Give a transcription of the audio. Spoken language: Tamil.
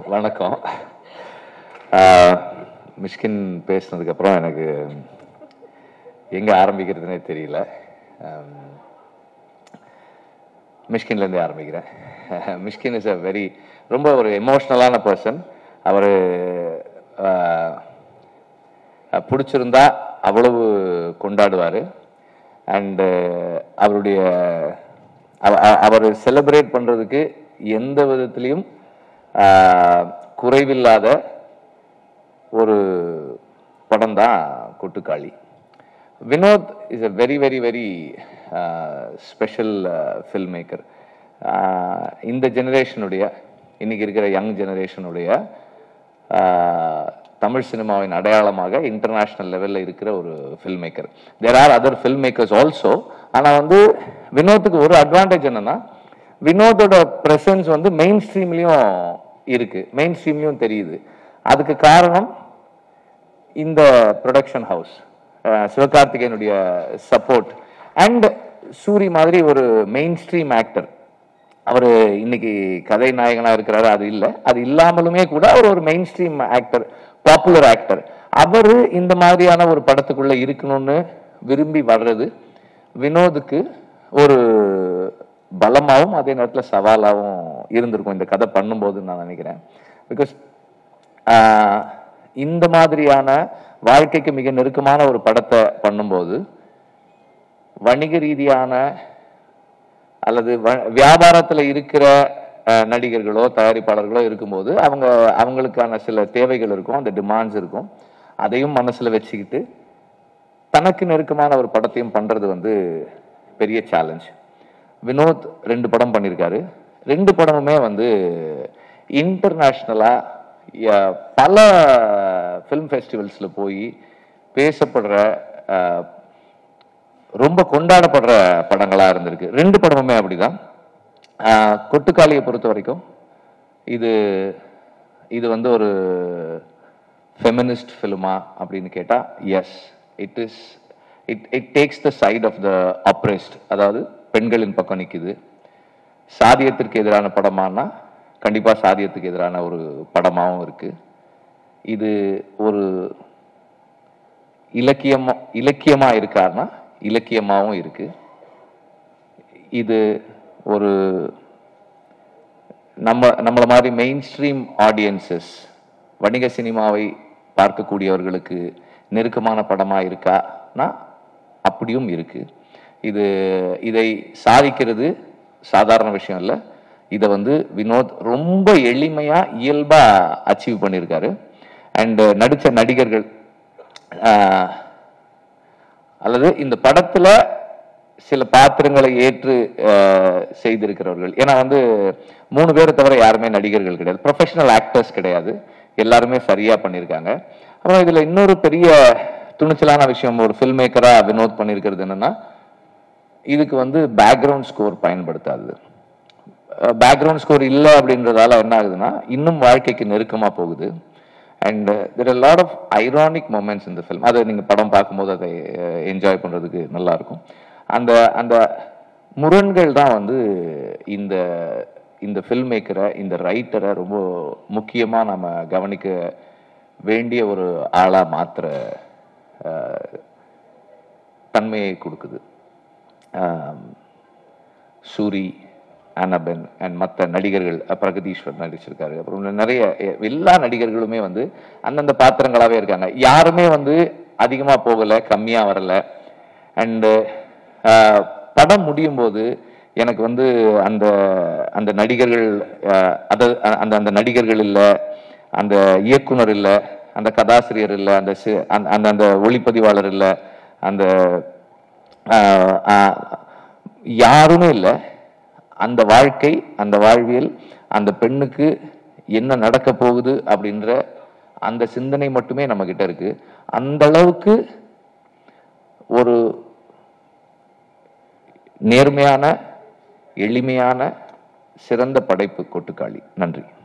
வணக்கம். மிஷ்கின் பேசுனதுக்கப்புறம் எனக்கு எங்கே ஆரம்பிக்கிறதுனே தெரியல. மிஷ்கின்லேருந்தே ஆரம்பிக்கிறேன். மிஷ்கின் இஸ் ரொம்ப ஒரு எமோஷ்னலான பர்சன். அவர் பிடிச்சிருந்தா அவ்வளவு கொண்டாடுவார். அண்டு அவர் செலிப்ரேட் பண்ணுறதுக்கு எந்த விதத்திலையும் குறைவில்லாத ஒரு படம் தான் Kottukkaali. Vinod is a very very very special film maker. இந்த ஜெனரேஷனுடைய, இன்னைக்கு இருக்கிற யங் ஜெனரேஷனுடைய தமிழ் சினிமாவின் அடையாளமாக இன்டர்நேஷ்னல் லெவலில் இருக்கிற ஒரு film maker. There are other film makers also. ஆனால் வினோத்துக்கு ஒரு அட்வான்டேஜ் என்னன்னா, வினோதோட ப்ரெசன்ஸ் மெயின் ஸ்ட்ரீம்லையும் இருக்கு, மெயின் ஸ்ட்ரீம்லையும் தெரியுது. அதுக்கு காரணம் இந்த ப்ரொடக்ஷன் ஹவுஸ், சிவகார்த்திகேயனுடைய சப்போர்ட் அண்ட் சூரி மாதிரி ஒரு மெயின் ஸ்ட்ரீம் ஆக்டர். அவர் இன்னைக்கு கதை நாயகனா இருக்கிறாரு, அது இல்லை. அது இல்லாமலுமே கூட அவர் ஒரு main stream actor, popular actor. அவர் இந்த மாதிரியான ஒரு படத்துக்குள்ள இருக்கணும்னு விரும்பி வர்றது வினோதுக்கு ஒரு பலமாகவும் அதே நேரத்தில் சவாலாகவும் இருந்திருக்கும் இந்த கதை பண்ணும்போதுன்னு நான் நினைக்கிறேன். பிகாஸ் இந்த மாதிரியான வாழ்க்கைக்கு மிக நெருக்கமான ஒரு படத்தை பண்ணும்போது வணிக ரீதியான அல்லது வியாபாரத்தில் இருக்கிற நடிகர்களோ தயாரிப்பாளர்களோ இருக்கும்போது அவங்களுக்கான சில தேவைகள் இருக்கும், அந்த டிமாண்ட்ஸ் இருக்கும். அதையும் மனசில் வச்சுக்கிட்டு தனக்கு நெருக்கமான ஒரு படத்தையும் பண்ணுறது பெரிய சேலஞ்ச். வினோத் 2 படம் பண்ணியிருக்காரு. 2 படமுமே இன்டர்நேஷ்னலாக பல ஃபிலிம் ஃபெஸ்டிவல்ஸில் போய் பேசப்படுற, ரொம்ப கொண்டாடப்படுற படங்களாக இருந்திருக்கு. 2 படமுமே அப்படிதான். கொட்டுக்காளியை பொறுத்த வரைக்கும் இது ஒரு ஃபெமினிஸ்ட் ஃபிலிமா அப்படின்னு கேட்டால் yes, it takes the side of the oppressed, அதாவது பெண்களின் பக்கம் நிற்குது. சாதியத்திற்கு எதிரான படமானா கண்டிப்பாக சாதியத்துக்கு எதிரான ஒரு படமாகவும் இருக்கு. இது ஒரு இலக்கியமா இருக்காருன்னா இலக்கியமாகவும் இருக்கு. இது ஒரு நம்மள மாதிரி மெயின் ஸ்ட்ரீம் ஆடியன்சஸ், வணிக சினிமாவை பார்க்கக்கூடியவர்களுக்கு நெருக்கமான படமா இருக்கானா அப்படியும் இருக்கு. இதை சாதிக்கிறது சாதாரண விஷயம் இல்லை. இதை வினோத் ரொம்ப எளிமையா இயல்பா அச்சீவ் பண்ணியிருக்காரு. அண்ட் நடிச்ச நடிகர்கள் அல்லது இந்த படத்துல சில பாத்திரங்களை ஏற்று செய்திருக்கிறவர்கள், ஏன்னா 3 பேரை தவிர யாருமே நடிகர்கள் கிடையாது, ப்ரொஃபஷனல் ஆக்டர்ஸ் கிடையாது, எல்லாருமே சரியா பண்ணியிருக்காங்க. அப்புறம் இதுல இன்னொரு பெரிய துணிச்சலான விஷயம் ஒரு ஃபில்ம் மேக்கரா வினோத் பண்ணியிருக்கிறது என்னன்னா, இதுக்கு பேக்ரவுண்ட் ஸ்கோர் பயன்படுத்தாது. பேக்ரவுண்ட் ஸ்கோர் இல்லை அப்படின்றதால என்ன ஆகுதுன்னா இன்னும் வாழ்க்கைக்கு நெருக்கமாக போகுது. And there are lot of ironic moments இந்த ஃபில்ம். அதை நீங்கள் படம் பார்க்கும்போது அதை என்ஜாய் பண்ணுறதுக்கு நல்லா இருக்கும். அந்த முரண்கள் தான் இந்த ஃபில்ம் மேக்கரை, இந்த ரைட்டரை ரொம்ப முக்கியமாக நம்ம கவனிக்க வேண்டிய ஒரு ஆளாக மாத்திர தன்மையை கொடுக்குது. சூரி, அனபென் அண்ட் மற்ற நடிகர்கள், பிரகதீஸ்வர் நடிச்சிருக்காரு. அப்புறம் நிறைய எல்லா நடிகர்களுமே அந்தந்த பாத்திரங்களாகவே இருக்காங்க. யாருமே அதிகமாக போகலை, கம்மியாக வரலை. அண்டு படம் முடியும் போது எனக்கு அந்த அந்த நடிகர்கள் அந்த நடிகர்கள் இல்லை, அந்த இயக்குனர் இல்லை, அந்த கதாசிரியர் இல்லை, அந்த ஒளிப்பதிவாளர் இல்லை, அந்த யாருமே இல்லை. அந்த வாழ்க்கை, அந்த வாழ்வியல், அந்த பெண்ணுக்கு என்ன நடக்க போகுது அப்படின்ற அந்த சிந்தனை மட்டுமே நம்ம கிட்ட இருக்கு. அந்த அளவுக்கு ஒரு நேர்மையான, எளிமையான, சிறந்த படைப்பு கொட்டுக்காளி. நன்றி.